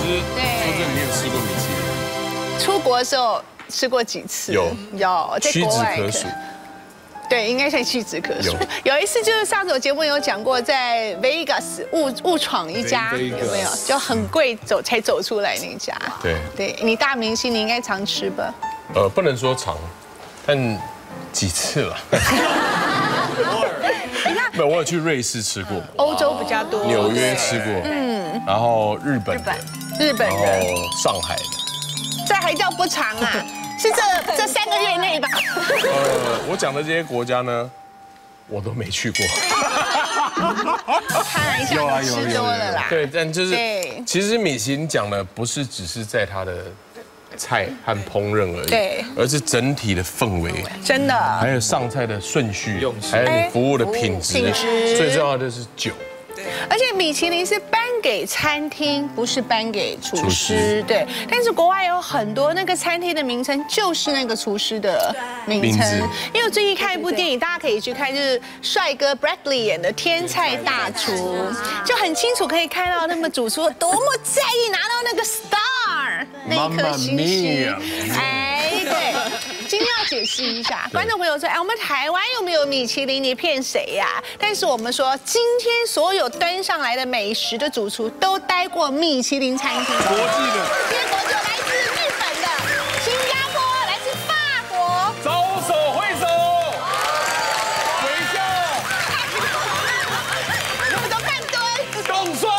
说真的，你有吃过米其林？ 出国的时候吃过几次？ 有， 在国外屈指可数。 对，应该算屈指可数。有一次就是上次我节目有讲过，在 Vegas 误闯一家，有没有？就很贵才走出来那家。对，你大明星，你应该常吃吧？ 不能说常，但几次了。没有，我有去瑞士吃过， 欧洲比较多， 纽约吃过，然后日本的， 然后上海的。 这还叫不长啊？是这3个月内吧？ 我讲的这些国家呢，我都没去过。 开玩笑，吃多了啦。 对，但就是其实米其林讲的不是只是在它的菜和烹饪而已， 对， 而是整体的氛围， 真的， 还有上菜的顺序，还有你服务的品质，最重要的是酒。 而且米其林是颁给餐厅，不是颁给厨师，对。但是国外有很多那个餐厅的名称就是那个厨师的名称。因为我最近看一部电影，大家可以去看，就是帅哥 Bradley 演的《天菜大厨》，就很清楚可以看到那么主厨多么在意拿到那个 star 那一颗星星。哎，对。今天要解释一下，观众朋友说，我们台湾有没有米其林？你骗谁呀？但是我们说，今天所有端上来的美食的主厨都待过米其林餐厅， 国际的， 结果就来自日本的、新加坡，来自法国， 招手挥手，微笑， 我们都看蹲， 动算。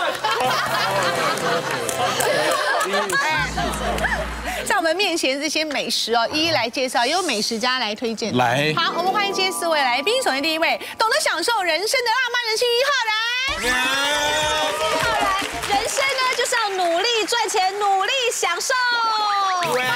在我们面前这些美食哦，一一来介绍，由美食家来推荐。 来， 好，我们欢迎今天4位来宾。首先第一位，懂得享受人生的浪漫人气1号人。1号人，人生呢就是要努力赚钱，努力享受。欢迎1号人。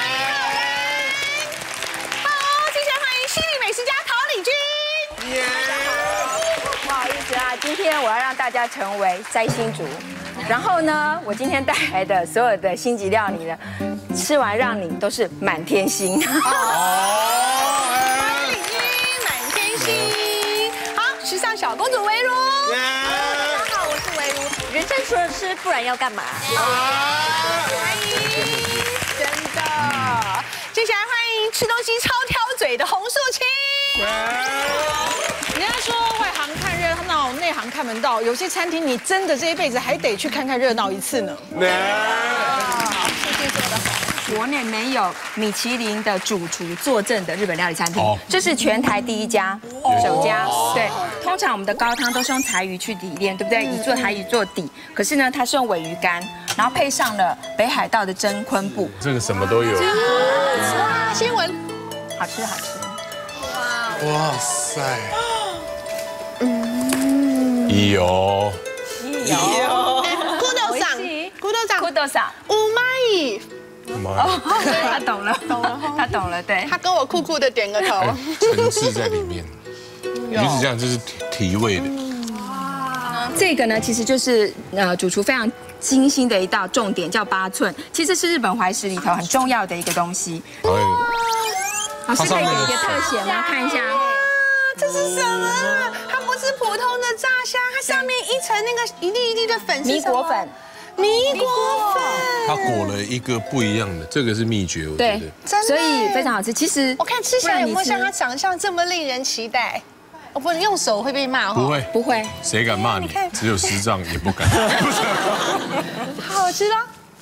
好，接下来欢迎犀利美食家陶李君。 不好意思啊，今天我要让大家成为摘星族。然后呢，我今天带来的所有的星级料理呢，吃完让你都是满天星。 欢迎李君，满天星。好，时尚小公主薇如。 大家好，我是薇如。人生除了吃，不然要干嘛？ 欢迎，真的。接下来欢迎吃东西超挑嘴的洪素清。 人家说外行看热闹，内行看门道。有些餐厅你真的这一辈子还得去看看热闹一次呢。 国内没有米其林的主厨坐镇的日本料理餐厅，这是全台第一家，首家。对，通常我们的高汤都是用柴鱼去提炼，对不对？以做台鱼做底，可是呢，它是用鲔鱼干，然后配上了北海道的真昆布， 这个什么都有。 哇，新闻， 好吃好吃。 哇塞！有。 咕豆桑，5枚。 他懂了，他懂了，对。 他跟我酷酷的点个头。 层次在里面。你是这样，这是提味的。 这个呢，其实就是主厨非常精心的一道重点，叫8寸。其实是日本怀石里头很重要的一个东西。老师可以给一个特写吗？看一下。 这是什么？它不是普通的炸虾，它上面一层那个一粒一粒的粉是米果粉。 米果粉， 它裹了一个不一样的，这个是秘诀，我觉得。 真的， 所以非常好吃。其实我看吃起来有没有像它长相这么令人期待？我不能用手会被骂不会， 不会， 谁敢骂你？只有师长也不敢。 好好吃的。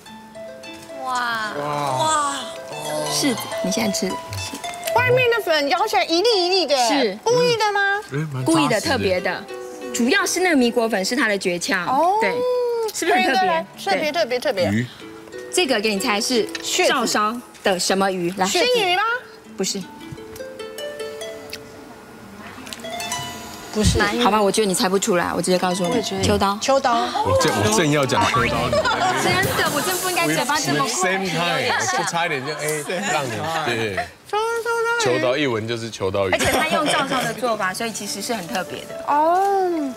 哇！ 是，你现在吃。 外面的粉咬起来一粒一粒的， 是故意的吗？ 故意的，特别的，主要是那个米果粉是它的诀窍。哦，对。是不是很特别？ 特别。 鱼， 这个给你猜是照烧的什么鱼？来， 鲜鱼吗？ 不是。 不是。 好吧，我觉得你猜不出来，我直接告诉你，秋刀。 秋刀。 我正要讲秋刀。 真的，我真不应该嘴巴这么快。 Same time， 就差一点就让你对。秋刀一闻就是秋刀鱼。 而且它用照烧的做法，所以其实是很特别的。 哦。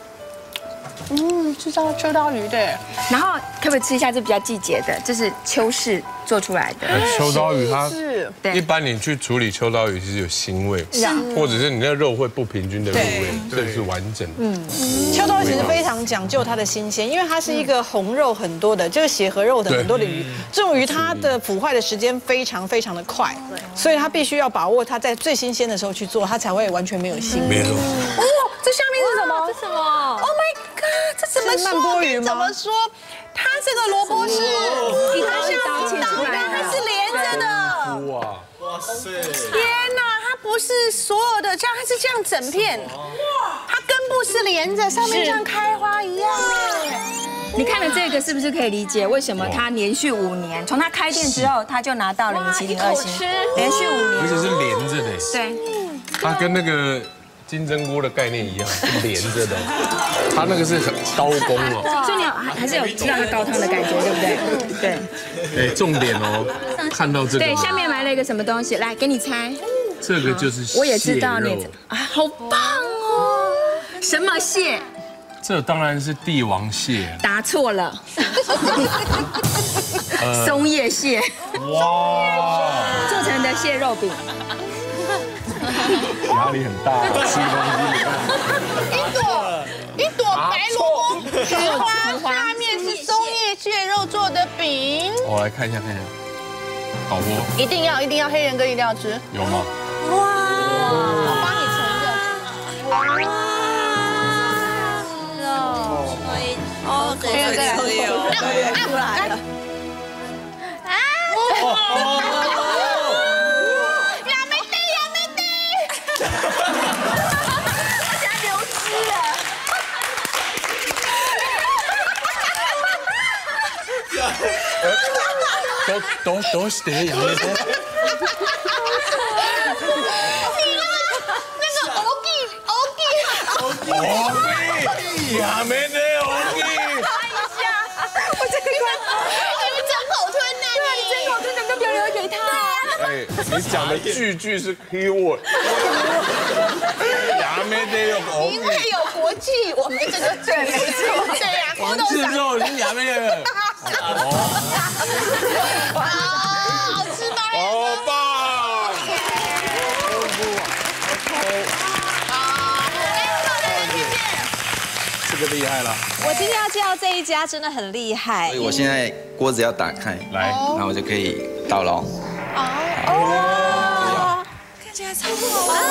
是叫秋刀鱼对， 然后可不可以吃一下这比较季节的？这是秋市做出来的。 秋刀鱼它对一般你去处理秋刀鱼，其实有腥味，或者是你那肉会不平均的入味，这是完整的。 秋刀鱼其实非常讲究它的新鲜，因为它是一个红肉很多的，就是血和肉的很多的鱼。这种鱼它的腐坏的时间非常非常的快，所以它必须要把握它在最新鲜的时候去做，它才会完全没有腥。 没错。 哦，这下面是什么？ 这什么？ Oh my god！ 这怎么是曼波鱼吗？ 怎么说？它这个萝卜是一刀切出来的， 它是连着的。 哇塞！ 天哪，它不是所有的这样，它是这样整片。哇！它根部是连着，上面像开花一样。 你看了这个是不是可以理解为什么他连续5年，从他开店之后他就拿到了米其林2星，连续5年， 而且是连着的。 对， 它跟那个金针菇的概念一样，是连着的。它那个是很刀工哦。 所以你还是有知道它高汤的感觉，对不对？对。 哎，重点哦，看到这个。 对，下面埋了一个什么东西，来给你猜。 这个就是蟹肉。 我也知道你啊，好棒哦！什么蟹？ 这当然是帝王蟹。 答错了。松叶蟹。 哇！ 做成的蟹肉饼。 压力很大，吃东西。一朵白萝卜菊花，下面是松叶蟹肉做的饼。 我来看一下，导播。 一定要，黑人哥一定要吃。 有吗？ 哇！我帮你盛着。 哦，对， 出来了。 どうしてやめて。やめて大きい。 我这个你们真口吞呢？对，你真口吞，能不能不要留给他？ 哎，你讲的句是 keyword。やめてよ大きい。 因为有国际，我们这个对，没错，对呀。 完事之后你やめて。 好吃吗？ 好棒！这个厉害了。 我今天要介绍这一家真的很厉害。 所以我现在锅子要打开， 来， 然后我就可以倒喽。 哦， 看起来超好玩。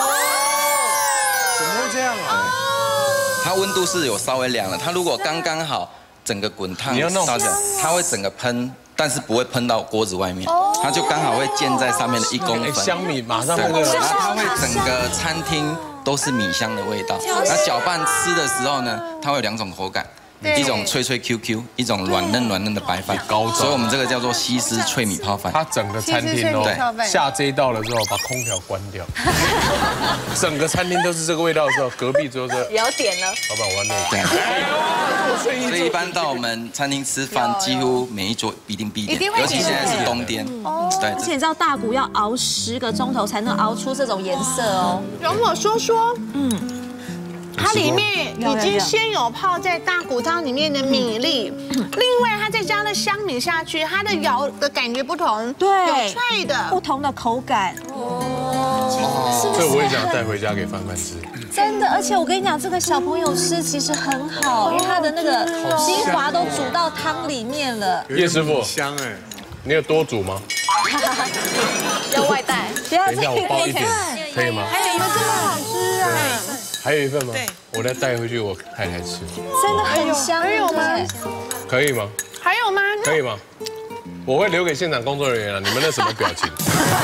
怎么会这样啊？ 它温度是有稍微凉了，它如果刚刚好整个滚烫烧起来，它会整个喷，但是不会喷到锅子外面，它就刚好会溅在上面的1公分。 香米马上那对， 个， 然后它会整个餐厅都是米香的味道。那搅拌吃的时候呢，它会有2种口感。一种脆脆 QQ， 一种软嫩的白饭，所以我们这个叫做西施脆米泡饭。 它整个餐厅哦，下这一道了之后，把空调关掉，整个餐厅都是这个味道的时候，隔壁桌也要点了。 老板我要那所以一般到我们餐厅吃饭，几乎每一桌一定必点，尤其现在是冬天。对， 而且你知道大骨要熬10个钟头才能熬出这种颜色哦。 容我说说，它里面已经先有泡在大骨汤里面的米粒，另外它再加了香米下去，它的咬的感觉不同， 对， 有脆的， 不同的口感。 这我也想带回家给范范吃。 真的，而且我跟你讲，这个小朋友吃其实很好，因为它的那个精华都煮到汤里面了。 叶师傅， 香哎， 你有多煮吗？ 要外带。 等一下我包1点，可以吗？ 还有你们这么好吃啊！ 还有1份吗？我再带回去我太太吃。 真的很香， 还有吗？ 可以吗？ 还有吗？ 可以吗？我会留给现场工作人员啊，你们那什么表情？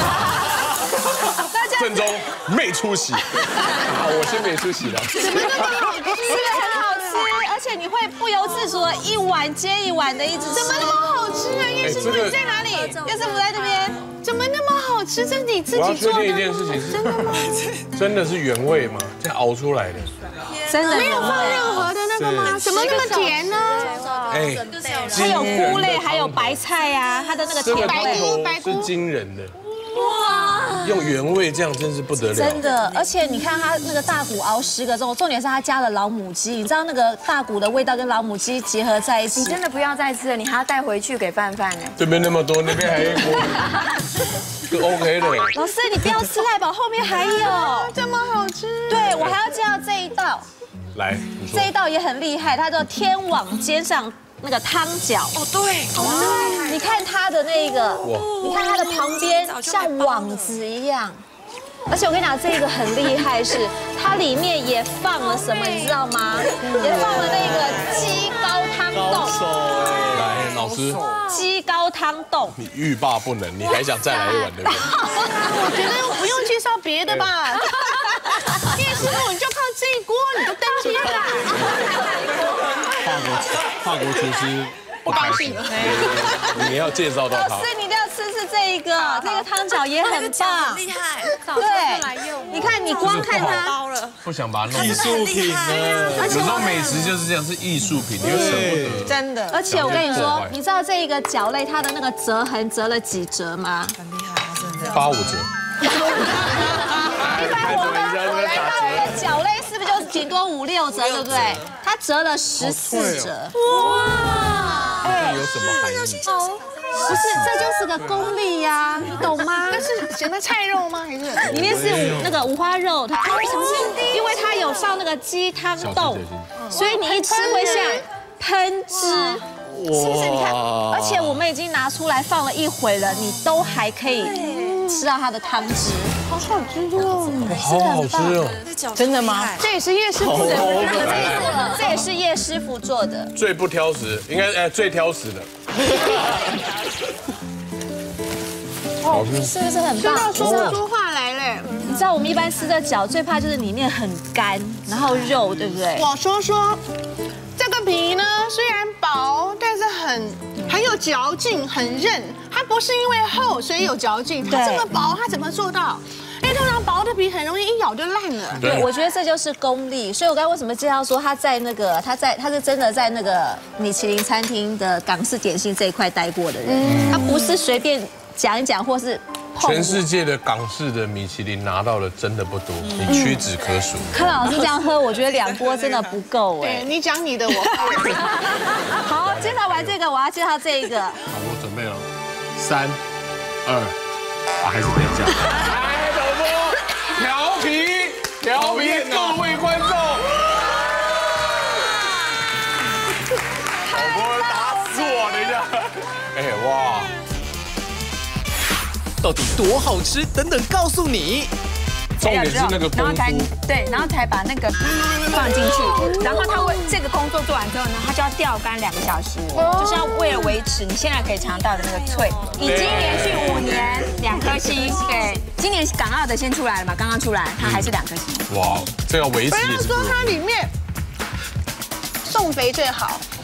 正宗没出息，我先没出息了。 怎么那么好吃？是很好吃，而且你会不由自主的一碗接一碗的一直吃。 怎么那么好吃啊？叶师傅你在哪里？叶师傅在这边。怎么那么好吃？这是你自己做的吗？ 我要确定一件事情是，真的吗？真的是原味吗？这样熬出来的？ 真的没有放任何的那个吗？怎么那么甜呢？ 哎， 它有菇类，还有白菜呀，它的那个甜味。 白菇是惊人的。哇！ 用原味这样真是不得了。 真的，而且你看它那个大骨熬10个钟，重点是它加了老母鸡，你知道那个大骨的味道跟老母鸡结合在一起。 你真的不要再吃了，你还要带回去给范范呢。 这边那么多，那边还有一锅，就 OK 的。 老师，你不要吃太饱，后面还有， 这么好吃。 对我还要介绍这一道， 来， 这一道也很厉害，它叫天网煎上那个汤饺。哦，对，哦，你看它的那个，你看它的旁边像网子一样。而且我跟你讲，这个很厉害，是它里面也放了什么，你知道吗？也放了那个鸡高汤冻。 来，老师， 鸡高汤冻， 你欲罢不能，你还想再来一碗对不对？ 我觉得不用介绍别的吧。叶师傅，你就靠这一锅，你就登天了。 法国厨师不高兴，你要介绍到他。 老师，你一定要吃这一个，这个汤饺也很棒， 厉害。 对，你看你光看它， 不想把它弄艺术品呢。有时候美食就是这样，是艺术品，你又舍不得。 真的。 而且我跟你说，你知道这一个饺类它的那个折痕折了几折吗？ 很厉害，真的。 85折。 一般我们的饺类是不是就顶多5、6折，对不对？它折了14折。哇！ 哎，有什么含义？ 不是，这就是个功力呀，你懂吗？ 那是什么菜肉吗？还是里面是那个五花肉，它因为它有放那个鸡汤冻，所以你一吃会像喷汁，是不是？你看，而且我们已经拿出来放了一会了，你都还可以吃到它的汤汁， 好好吃哦， 好好吃哦！ 真的吗？ 这也是叶师傅的， 这也是叶师傅做的， 最不挑食，应该最挑食的。 哦，是不是很棒？ 说出话来嘞。 你知道我们一般吃的饺最怕就是里面很干，然后肉，对不对？ 我说这个皮呢，虽然薄，但是很有嚼劲，很韧。它不是因为厚所以有嚼劲，它这么薄，它怎么做到？因为通常薄的皮很容易一咬就烂了。 对，我觉得这就是功力。所以我刚才为什么介绍说他是真的在那个米其林餐厅的港式点心这一块待过的人，他不是随便讲一讲或是。 全世界的港式的米其林拿到的真的不多，你屈指可数。 看老师这样喝，我觉得2锅真的不够哎。 对，你讲你的，我好，介绍完这个，我要介绍这一个。 好，我准备了，3、2，还是等一下。来，导播，调皮，各位观众。导播打死我，等一下。哎，哇。 到底多好吃？等等告诉你。 重点是那个功夫， 然后才把那个放进去，然后它会这个工作做完之后呢，它就要吊干2个小时，就是要为了维持你现在可以尝到的那个脆。已经连续5年2颗星，对，今年港澳的先出来了嘛，刚刚出来，它还是2颗星。 哇，这要维持也是。 不要说它里面重肥最好，